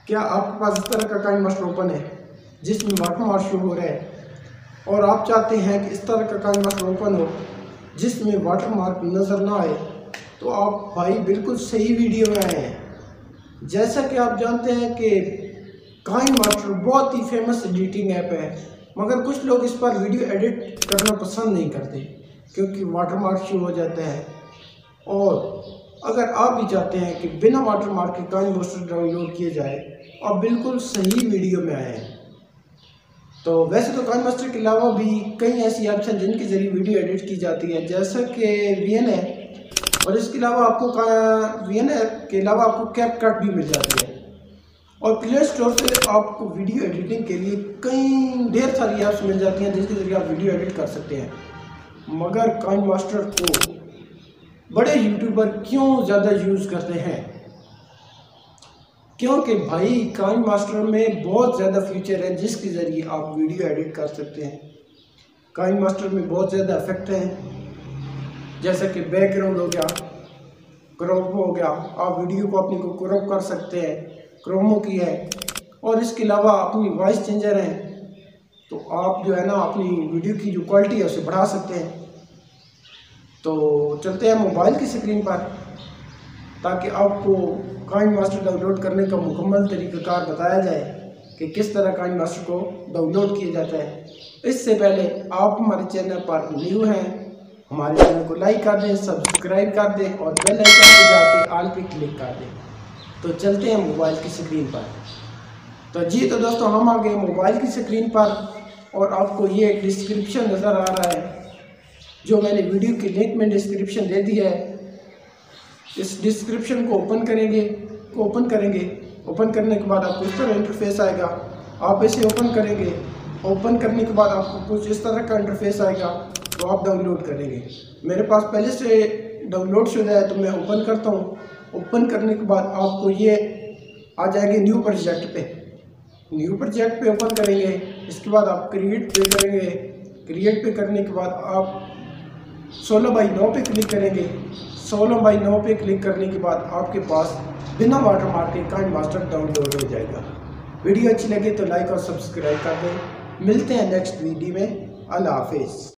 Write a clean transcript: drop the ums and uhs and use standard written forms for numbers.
क्या आपके पास इस तरह का काइन मास्टर ओपन है जिसमें वाटरमार्क शो हो रहा है और आप चाहते हैं कि इस तरह का काइन मास्टर ओपन हो जिसमें वाटरमार्क नज़र ना आए, तो आप भाई बिल्कुल सही वीडियो में आए हैं। जैसा कि आप जानते हैं कि काइन मास्टर बहुत ही फेमस एडिटिंग ऐप है, मगर कुछ लोग इस पर वीडियो एडिट करना पसंद नहीं करते क्योंकि वाटरमार्क शो हो जाता है। और अगर आप भी चाहते हैं कि बिना वाटरमार्क के काइन मास्टर डाउनलोड किए जाए, आप बिल्कुल सही वीडियो में आए हैं। तो वैसे तो काइन मास्टर के अलावा भी कई ऐसी ऐप्स हैं जिनके जरिए वीडियो एडिट की जाती है, जैसा कि वीएन है, और इसके अलावा आपको वीएन के अलावा आपको कैपकट भी मिल जाती है। और प्ले स्टोर से आपको वीडियो एडिटिंग के लिए कई ढेर सारी ऐप्स मिल जाती हैं जिसके जरिए आप वीडियो एडिट कर सकते हैं। मगर काइन मास्टर को बड़े यूट्यूबर क्यों ज़्यादा यूज़ करते हैं? क्योंकि भाई काइन मास्टर में बहुत ज़्यादा फीचर है जिसके ज़रिए आप वीडियो एडिट कर सकते हैं। काइन मास्टर में बहुत ज़्यादा इफेक्ट हैं, जैसे कि बैकग्राउंड हो गया, क्रॉप हो गया, आप वीडियो को अपनी को क्रॉप कर सकते हैं, क्रोमो की है, और इसके अलावा अपनी वॉइस चेंजर है, तो आप जो है ना अपनी वीडियो की जो क्वालिटी है उसे बढ़ा सकते हैं। तो चलते हैं मोबाइल की स्क्रीन पर ताकि आपको काइन मास्टर डाउनलोड करने का मुकम्मल तरीक़ाकार बताया जाए कि किस तरह काइन मास्टर को डाउनलोड किया जाता है। इससे पहले आप हमारे चैनल पर न्यू हैं, हमारे चैनल को लाइक कर दें, सब्सक्राइब कर दें और बेल आइकन पे जाके ऑल पे क्लिक कर दें। तो चलते हैं मोबाइल की स्क्रीन पर। तो दोस्तों हम आ गए मोबाइल की स्क्रीन पर और आपको ये एक डिस्क्रिप्शन नज़र आ रहा है जो मैंने वीडियो की लिंक में डिस्क्रिप्शन दे दिया है। इस डिस्क्रिप्शन को ओपन करेंगे। ओपन करने के बाद आपको इस तरह इंटरफेस आएगा, आप इसे ओपन करेंगे। ओपन करने के बाद आपको कुछ इस तरह का इंटरफेस आएगा, तो आप डाउनलोड करेंगे। मेरे पास पहले से डाउनलोड शुदा है तो मैं ओपन करता हूँ। ओपन करने के बाद आपको ये आ जाएंगे न्यू प्रोजेक्ट पे ओपन करेंगे। इसके बाद आप क्रिएट पे करेंगे। क्रिएट पे करने के बाद आप 16:9 पे क्लिक करेंगे। 16:9 पे क्लिक करने के बाद आपके पास बिना वाटरमार्क के काइन मास्टर डाउनलोड हो जाएगा। वीडियो अच्छी लगे तो लाइक और सब्सक्राइब कर दें। मिलते हैं नेक्स्ट वीडियो में। अल्लाह हाफिज़।